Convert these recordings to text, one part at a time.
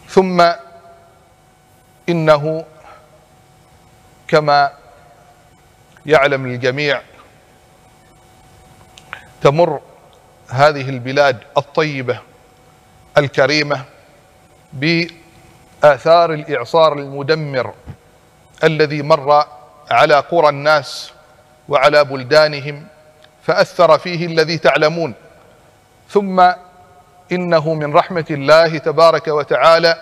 ثم إنه كما يعلم الجميع تمر هذه البلاد الطيبة الكريمة بآثار الإعصار المدمر الذي مر على قرى الناس وعلى بلدانهم فأثر فيه الذي تعلمون. ثم إنه من رحمة الله تبارك وتعالى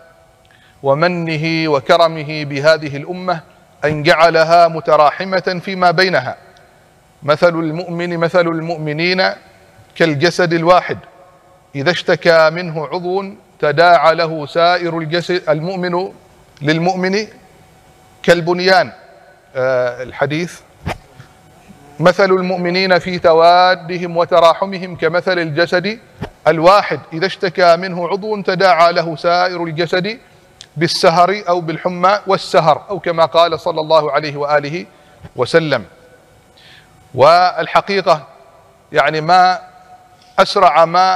ومنه وكرمه بهذه الأمة أن جعلها متراحمة فيما بينها. مثل المؤمنين كالجسد الواحد إذا اشتكى منه عضو تداعى له سائر الجسد. المؤمن للمؤمن كالبنيان، الحديث مثل المؤمنين في توادهم وتراحمهم كمثل الجسد الواحد إذا اشتكى منه عضو تداعى له سائر الجسد بالسهر أو بالحمى والسهر، أو كما قال صلى الله عليه وآله وسلم. والحقيقة يعني ما أسرع ما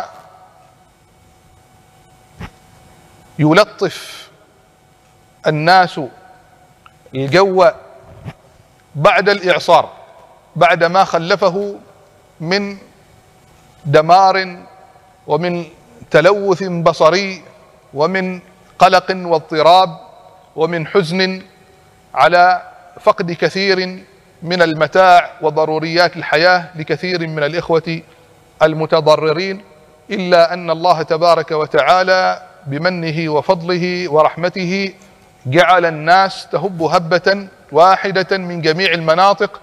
يلطف الناس الجو بعد الإعصار، بعد ما خلفه من دمار ومن تلوث بصري ومن قلق واضطراب ومن حزن على فقد كثير من المتاع وضروريات الحياة لكثير من الإخوة المتضررين، إلا أن الله تبارك وتعالى بمنه وفضله ورحمته جعل الناس تهب هبة واحدة من جميع المناطق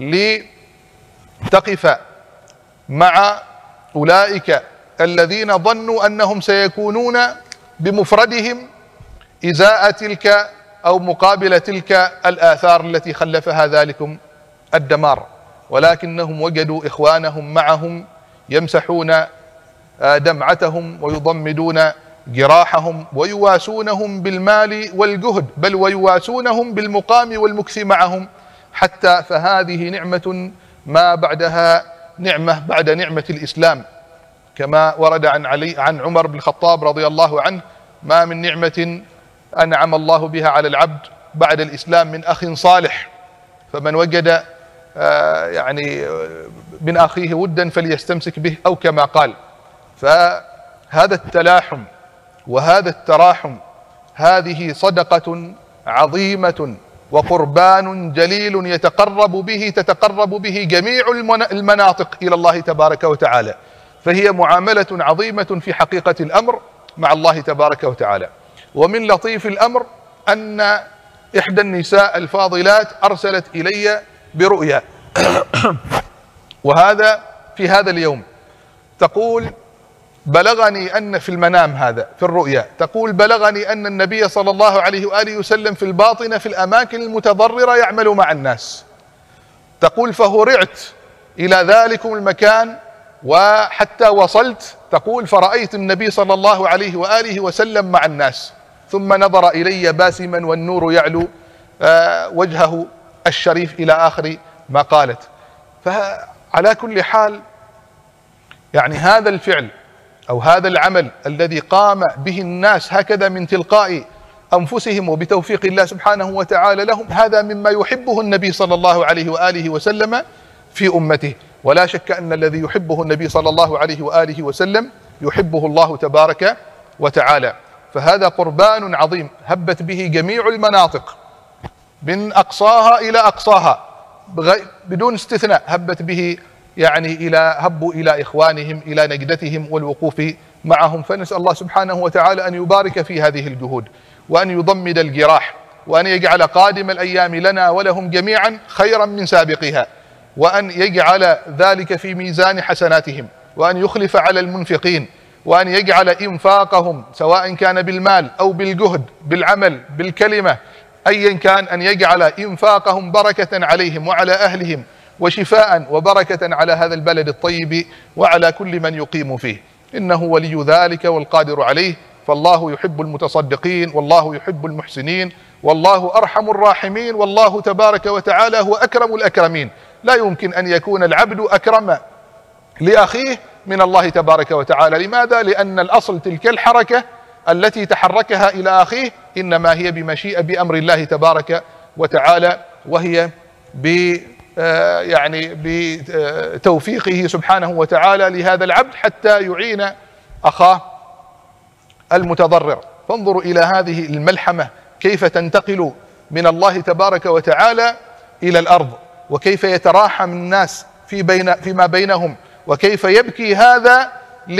لتقف مع أولئك الذين ظنوا أنهم سيكونون بمفردهم إزاء تلك أو مقابل تلك الآثار التي خلفها ذلكم الدمار، ولكنهم وجدوا إخوانهم معهم يمسحون دمعتهم ويضمدون جراحهم ويواسونهم بالمال والجهد، بل ويواسونهم بالمقام والمكث معهم، حتى فهذه نعمة ما بعدها نعمة بعد نعمة الإسلام، كما ورد عن عمر بن الخطاب رضي الله عنه: ما من نعمة أنعم الله بها على العبد بعد الإسلام من أخ صالح، فمن وجد يعني من أخيه ودا فليستمسك به، أو كما قال. فهذا التلاحم وهذا التراحم هذه صدقة عظيمة وقربان جليل تتقرب به جميع المناطق إلى الله تبارك وتعالى، فهي معاملة عظيمة في حقيقة الأمر مع الله تبارك وتعالى. ومن لطيف الأمر أن إحدى النساء الفاضلات أرسلت إلي برؤيا وهذا في هذا اليوم، تقول: بلغني أن في المنام هذا في الرؤيا، تقول: بلغني أن النبي صلى الله عليه وآله وسلم في الباطنة في الأماكن المتضررة يعمل مع الناس. تقول: فهرعت إلى ذلكم المكان وحتى وصلت، تقول: فرأيت النبي صلى الله عليه وآله وسلم مع الناس، ثم نظر إلي باسما والنور يعلو وجهه الشريف، إلى آخر ما قالت. فعلى كل حال يعني هذا الفعل أو هذا العمل الذي قام به الناس هكذا من تلقاء أنفسهم وبتوفيق الله سبحانه وتعالى لهم، هذا مما يحبه النبي صلى الله عليه وآله وسلم في أمته. ولا شك أن الذي يحبه النبي صلى الله عليه وآله وسلم يحبه الله تبارك وتعالى. فهذا قربان عظيم هبت به جميع المناطق من أقصاها إلى أقصاها بدون استثناء، هبت به يعني هبوا إلى إخوانهم إلى نجدتهم والوقوف معهم. فنسأل الله سبحانه وتعالى أن يبارك في هذه الجهود، وأن يضمد الجراح، وأن يجعل قادم الأيام لنا ولهم جميعا خيرا من سابقها، وأن يجعل ذلك في ميزان حسناتهم، وأن يخلف على المنفقين، وأن يجعل إنفاقهم سواء كان بالمال أو بالجهد بالعمل بالكلمة أيا كان، أن يجعل إنفاقهم بركة عليهم وعلى أهلهم، وشفاء وبركة على هذا البلد الطيب وعلى كل من يقيم فيه، إنه ولي ذلك والقادر عليه. فالله يحب المتصدقين، والله يحب المحسنين، والله أرحم الراحمين، والله تبارك وتعالى هو أكرم الأكرمين. لا يمكن أن يكون العبد أكرم لأخيه من الله تبارك وتعالى. لماذا؟ لأن الأصل تلك الحركة التي تحركها إلى أخيه إنما هي بمشيئة بأمر الله تبارك وتعالى، وهي يعني بتوفيقه سبحانه وتعالى لهذا العبد حتى يعين أخاه المتضرر. فانظروا إلى هذه الملحمة كيف تنتقل من الله تبارك وتعالى إلى الأرض، وكيف يتراحم الناس فيما بينهم، وكيف يبكي هذا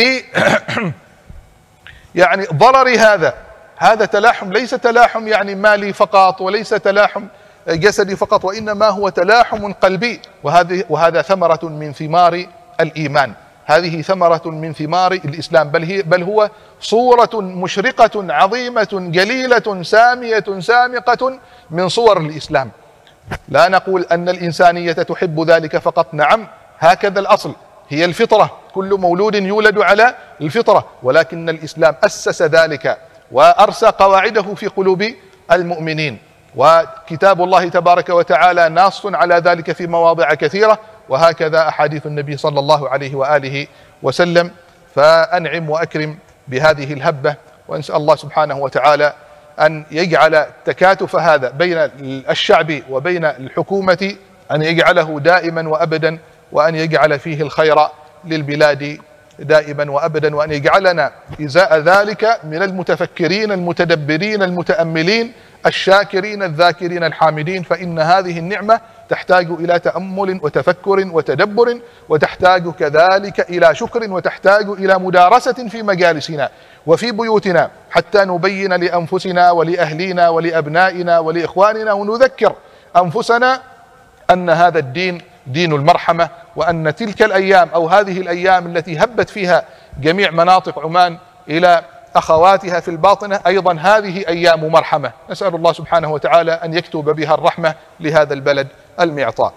يعني ضرر هذا تلاحم، ليس تلاحم يعني مالي فقط، وليس تلاحم جسدي فقط، وإنما هو تلاحم قلبي. وهذا ثمرة من ثمار الإيمان، هذه ثمرة من ثمار الإسلام، بل هو صورة مشرقة عظيمة جليلة سامية سامقة من صور الإسلام. لا نقول أن الإنسانية تحب ذلك فقط، نعم هكذا الأصل، هي الفطرة، كل مولود يولد على الفطرة، ولكن الإسلام أسس ذلك وأرسى قواعده في قلوب المؤمنين، وكتاب الله تبارك وتعالى ناص على ذلك في مواضع كثيرة، وهكذا أحاديث النبي صلى الله عليه وآله وسلم. فأنعم وأكرم بهذه الهبة، وأنسأل الله سبحانه وتعالى أن يجعل تكاتف هذا بين الشعب وبين الحكومة أن يجعله دائما وأبدا، وأن يجعل فيه الخير للبلاد دائما وأبدا، وأن يجعلنا إزاء ذلك من المتفكرين المتدبرين المتأملين الشاكرين الذاكرين الحامدين. فإن هذه النعمة تحتاج إلى تأمل وتفكر وتدبر، وتحتاج كذلك إلى شكر، وتحتاج إلى مدارسة في مجالسنا وفي بيوتنا، حتى نبين لأنفسنا ولأهلينا ولأبنائنا ولإخواننا ونذكر أنفسنا أن هذا الدين دين المرحمة، وأن تلك الأيام أو هذه الأيام التي هبت فيها جميع مناطق عمان إلى أخواتها في الباطنة أيضا هذه أيام مرحمة. نسأل الله سبحانه وتعالى أن يكتب بها الرحمة لهذا البلد المعطاء.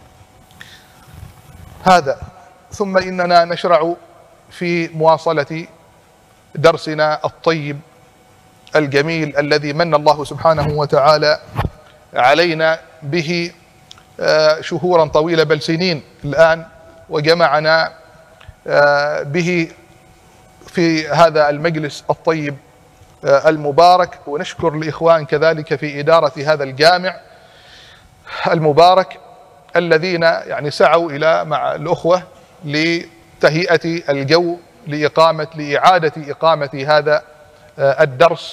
هذا ثم إننا نشرع في مواصلة درسنا الطيب الجميل الذي من الله سبحانه وتعالى علينا به شهورا طويلة بل سنين الآن، وجمعنا به في هذا المجلس الطيب المبارك. ونشكر الإخوان كذلك في إدارة هذا الجامع المبارك الذين يعني سعوا إلى مع الأخوة لتهيئة الجو لإعادة إقامة هذا الدرس.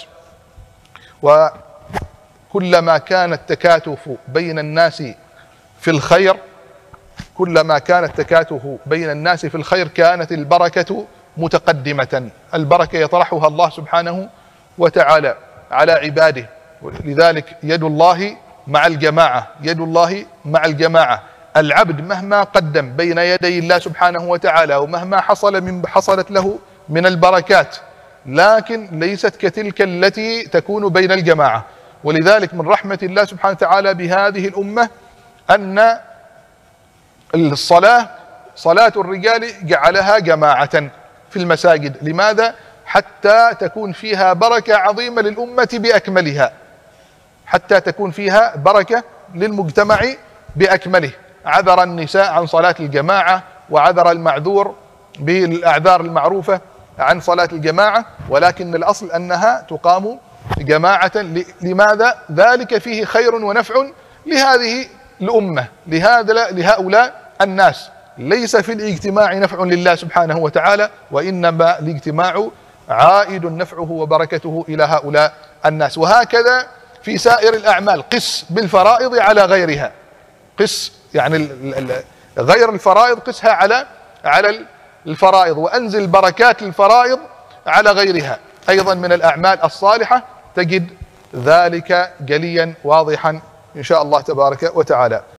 وكلما كان التكاتف بين الناس في الخير، كلما كان التكاتف بين الناس في الخير كانت البركة متقدمة. البركة يطرحها الله سبحانه وتعالى على عباده، لذلك يد الله مع الجماعة، يد الله مع الجماعة. العبد مهما قدم بين يدي الله سبحانه وتعالى ومهما حصلت له من البركات، لكن ليست كتلك التي تكون بين الجماعة. ولذلك من رحمة الله سبحانه وتعالى بهذه الأمة أن الصلاة صلاة الرجال جعلها جماعة في المساجد. لماذا؟ حتى تكون فيها بركة عظيمة للأمة بأكملها، حتى تكون فيها بركة للمجتمع بأكمله. عذر النساء عن صلاة الجماعة، وعذر المعذور بالأعذار المعروفة عن صلاة الجماعة، ولكن الأصل أنها تقام جماعة. لماذا؟ ذلك فيه خير ونفع لهذه الأمة، لهؤلاء الناس. ليس في الاجتماع نفع لله سبحانه وتعالى، وإنما الاجتماع عائد نفعه وبركته إلى هؤلاء الناس. وهكذا في سائر الأعمال، قس بالفرائض على غيرها، قس يعني غير الفرائض قسها على الفرائض، وأنزل بركات الفرائض على غيرها أيضا من الأعمال الصالحة، تجد ذلك جليا واضحا إن شاء الله تبارك وتعالى.